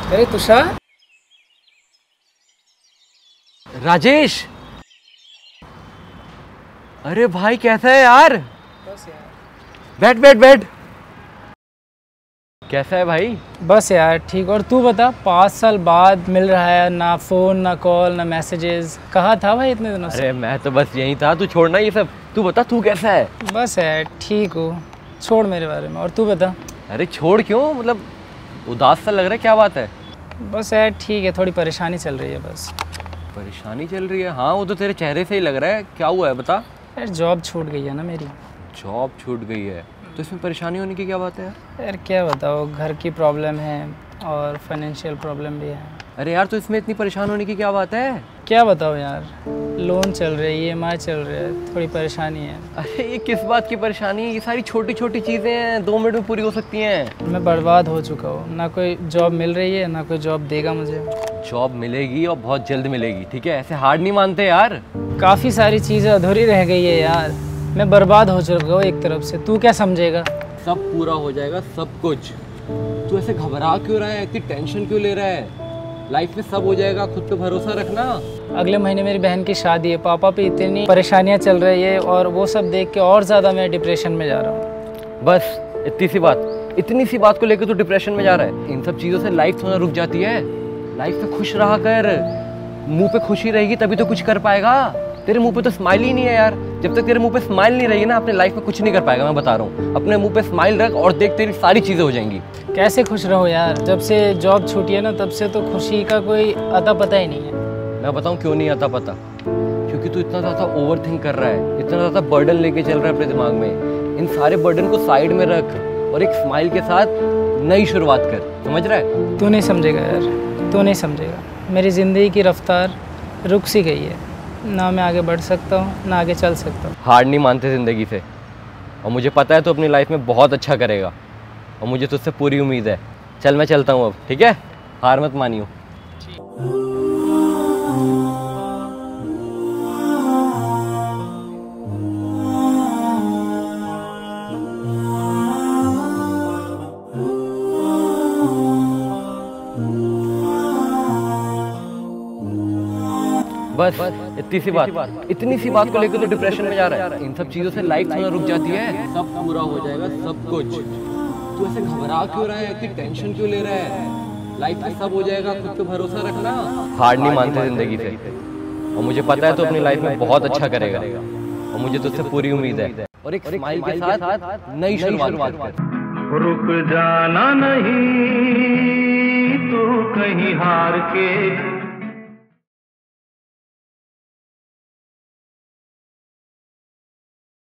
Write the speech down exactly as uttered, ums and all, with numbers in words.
अरे तुषार। राजेश, अरे भाई कैसा है यार? बस यार। बैठ बैठ बैठ। कैसा है भाई? बस यार ठीक। और तू बता, पाँच साल बाद मिल रहा है, ना फ़ोन ना कॉल ना मैसेजेस। कहाँ था भाई इतने दिनों से? अरे मैं तो बस यही था, तू छोड़ना ये सब। तू बता तू कैसा है? बस यार ठीक हूँ, छोड़ मेरे बारे में। और तू बता। अरे छोड़ क्यों, मतलब उदास सा लग रहा है, क्या बात है? बस यार ठीक है, थोड़ी परेशानी चल रही है बस। परेशानी चल रही है? हाँ वो तो तेरे चेहरे से ही लग रहा है। क्या हुआ है बता। यार जॉब छूट गई है ना मेरी। जॉब छूट गई है तो इसमें परेशानी होने की क्या बात है? यार क्या बताओ, घर की प्रॉब्लम है और फाइनेंशियल प्रॉब्लम भी है। अरे यार तो इसमें इतनी परेशान होने की क्या बात है? क्या बताओ यार, लोन चल रही है, ई एम आई चल रहा है, थोड़ी परेशानी है। अरे ये किस बात की परेशानी? ये सारी छोटी छोटी चीज़ें हैं, दो मिनट में पूरी हो सकती हैं। मैं बर्बाद हो चुका हूँ, ना कोई जॉब मिल रही है ना कोई जॉब देगा मुझे। जॉब मिलेगी और बहुत जल्द मिलेगी, ठीक है? ऐसे हार्ड नहीं मानते यार। काफ़ी सारी चीज़ें अधूरी रह गई है यार। मैं बर्बाद हो चुका हूँ एक तरफ से। तू क्या समझेगा? सब पूरा हो जाएगा, सब कुछ। तू ऐसे घबरा क्यों रहा है, इतनी टेंशन क्यों ले रहा है? लाइफ में सब हो जाएगा, खुद पे भरोसा रखना। अगले महीने मेरी बहन की शादी है, पापा पे इतनी परेशानियां चल रही है और वो सब देख के और ज़्यादा मैं डिप्रेशन में जा रहा हूँ। बस इतनी सी बात, इतनी सी बात को लेकर तू डिप्रेशन में जा रहा है? इन सब चीज़ों से लाइफ थोड़ा रुक जाती है। लाइफ में खुश रहा कर, मुंह पे खुशी रहेगी तभी तो कुछ कर पाएगा। तेरे मुंह पे तो स्माइल ही नहीं है यार। जब तक तेरे मुंह पे स्माइल नहीं रहेगी ना, अपने लाइफ में कुछ नहीं कर पाएगा। मैं बता रहा हूँ, अपने मुंह पे स्माइल रख और देख, तेरी सारी चीज़ें हो जाएंगी। कैसे खुश रहो यार, जब से जॉब छूटी है ना तब से तो खुशी का कोई अता पता ही नहीं है। मैं बताऊँ क्यों नहीं आता पता? क्योंकि तू इतना ज़्यादा ओवर थिंक कर रहा है, इतना ज़्यादा बर्डन लेके चल रहा है अपने दिमाग में। इन सारे बर्डन को साइड में रख और एक स्माइल के साथ नई शुरुआत कर। समझ रहा है? तू नहीं समझेगा यार, तू नहीं समझेगा। मेरी ज़िंदगी की रफ्तार रुक सी गई है, ना मैं आगे बढ़ सकता हूँ ना आगे चल सकता हूँ। हार नहीं मानते ज़िंदगी से, और मुझे पता है तो अपनी लाइफ में बहुत अच्छा करेगा और मुझे तुझसे पूरी उम्मीद है। चल मैं चलता हूँ अब, ठीक है? हार मत मानियो। बस इतनी सी बात, इतनी सी बात को लेकर तो डिप्रेशन में जा रहा है। इन सब चीज़ों से लाइफ थोड़ा रुक जाती है, सब पूरा हो जाएगा, सब कुछ। तू ऐसे घबरा क्यों रहा है, इतनी टेंशन क्यों ले रहा है? लाइफ में सब हो जाएगा, खुद पे भरोसा रखना। हार नहीं मानते जिंदगी से, और मुझे पता है तो अपनी लाइफ में बहुत अच्छा करेगा और मुझे तुझसे पूरी उम्मीद है। और एक स्माइल के साथ नई शुरुआत कर। रुक जाना नहीं तू कहीं हार के।